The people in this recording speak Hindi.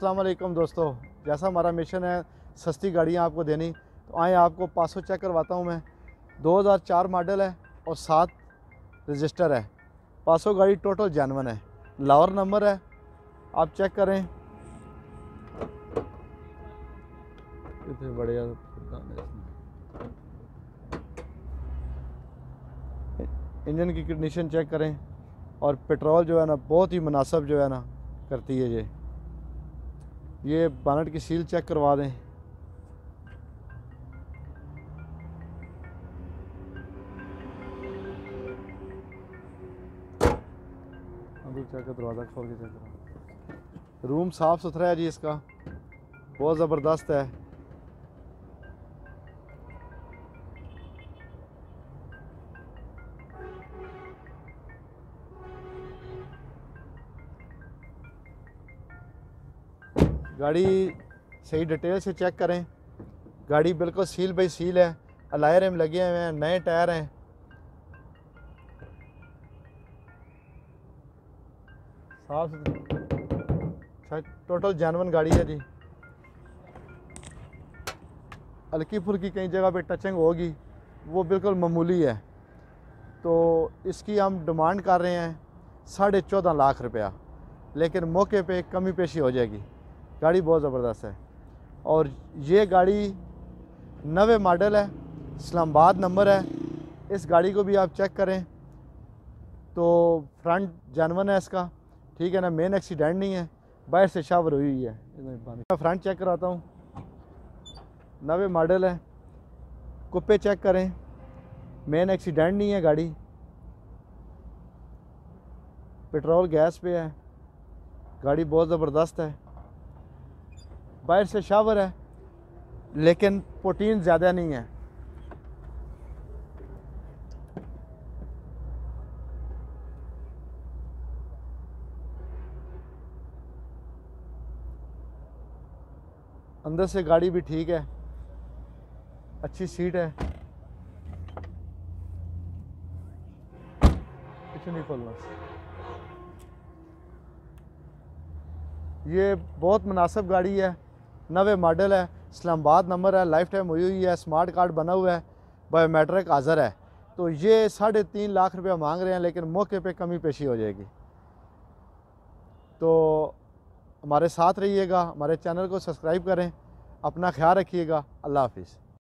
अस्सलाम वालेकुम दोस्तों, जैसा हमारा मिशन है सस्ती गाड़ियाँ आपको देनी, तो आए आपको 500 चेक करवाता हूँ मैं। 2004 मॉडल है और 7 रजिस्टर है। 500 गाड़ी टोटल जानवन है, लाहौर नंबर है, आप चेक करें। कितने बढ़िया इंजन की कंडीशन चेक करें, और पेट्रोल जो है ना बहुत ही मुनासिब जो है ना करती है। ये बानट की सील चेक करवा दें। अभी चेक कर, दरवाज़ा खोल के चेक करो। रूम साफ़ सुथरा है जी, इसका बहुत ज़बरदस्त है। गाड़ी सही डिटेल से चेक करें। गाड़ी बिल्कुल सील बाई सील है, अलाय रिम लगे हुए हैं, नए टायर हैं। साफ अच्छा टोटल जानवन गाड़ी है जी। हल्की फुल्की कई जगह पे टचिंग होगी, वो बिल्कुल मामूली है। तो इसकी हम डिमांड कर रहे हैं 14.5 लाख रुपया, लेकिन मौके पे कमी पेशी हो जाएगी। गाड़ी बहुत ज़बरदस्त है और ये गाड़ी 9 मॉडल है, इस्लामाबाद नंबर है। इस गाड़ी को भी आप चेक करें तो फ्रंट जानवन है इसका, ठीक है ना, मेन एक्सीडेंट नहीं है, बाहर से शावर हुई हुई है। मैं फ्रंट चेक कराता हूँ, 9 मॉडल है। कुप्पे चेक करें, मेन एक्सीडेंट नहीं है गाड़ी, पेट्रोल गैस पे है। गाड़ी बहुत ज़बरदस्त है, बाहर से शावर है लेकिन प्रोटीन ज़्यादा नहीं है। अंदर से गाड़ी भी ठीक है, अच्छी सीट है। पीछे नहीं खोलना। ये बहुत मुनासिब गाड़ी है, 9 मॉडल है, इस्लामाबाद नंबर है, लाइफ टाइम हुई हुई है, स्मार्ट कार्ड बना हुआ है, बायोमेट्रिक हाज़र है। तो ये 3.5 लाख रुपया मांग रहे हैं, लेकिन मौके पे कमी पेशी हो जाएगी। तो हमारे साथ रहिएगा, हमारे चैनल को सब्सक्राइब करें, अपना ख्याल रखिएगा। अल्लाह हाफिज़।